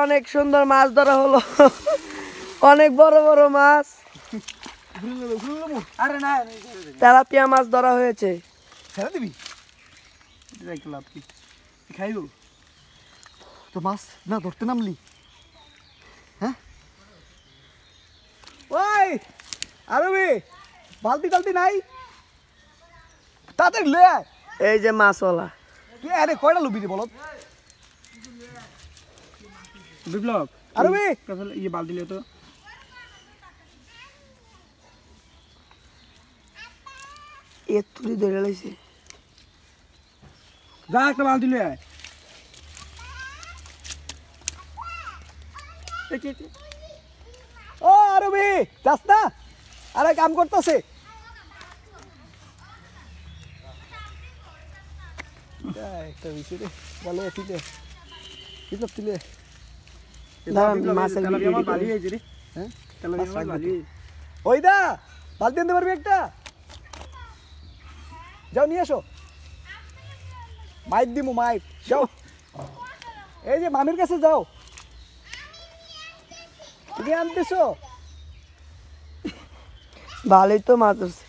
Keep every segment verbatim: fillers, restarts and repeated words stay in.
অনেক সুন্দর মাছ ধরা হলো অনেক বড় বড় মাছ আরে না তেলাপিয়া মাছ ধরা হয়েছে ছেড়ে দিবি লাভ কি খাইব তো মাছ না ধরতে নামলি হ্যাঁ ওই আরবি বালতি টালতি নাই তাড়াতাড়ি লয়ে আয় এই যে মাছওয়ালা তুই আরে কয়টা লুবি রে বলত বিপ্লব আরবি কাছে ইয়ে বালতি লিয়ে তো এ তুলি ধরে লাইছে যা একটা বালতি লয়ে আয় ও আরবি যাস না আরে কাম করতেছে একটা বিষয় রে ভালো তুলে বিপ্লব তুলে মাছের হ্যাঁ ওই দা বালতি আনতে পারবি একটা যাও নিয়ে আসো মাইক দিমু মাইক যাও এই যে মামির কাছে যাও তুমি আনতেছো ভালোই তো মাছ ধরছে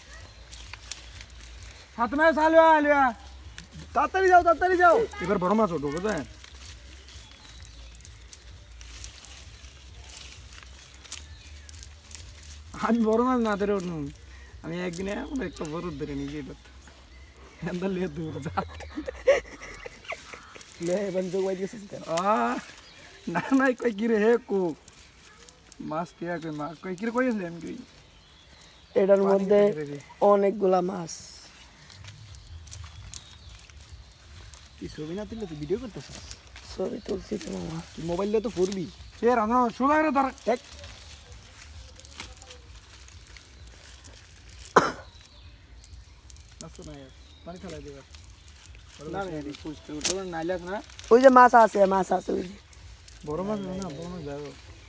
হাত মাছ আলুয়া আলুয়া তাড়াতাড়ি যাও তাড়াতাড়ি যাও এবার বড় মাছ ওঠো বুঝলেন আমি বড় মাছ না ধরে উঠুন আমি একদিনে এমন একটা বড় ধরে নিজে এন্দা লিয়ে দূর যা লে বন্ধ কই দিছিস আ না না কই কি রে হে কো মাছ তিয়া কই মাছ কই কি রে কইছিস আমি কই এটার মধ্যে অনেকগুলা মাছ কি ছবি না তুললে তুই ভিডিও করতেছিস ছবি তুলছি তো মামা তুই মোবাইল দিয়ে তো করবি এ রান্না সোজা করে ধর এক আসো না পানি খালাই দেবা না রে পুষ্টি উঠো নাইলাস না ওই যে মাছ আছে মাছ আছে ওই যে বড় মাছ না বড় মাছ যাও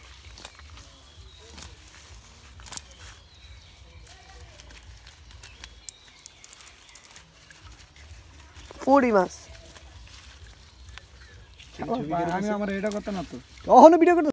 পুরি মাছ আমি আমার এটা করতে না তো কখনো ভিডিও করতে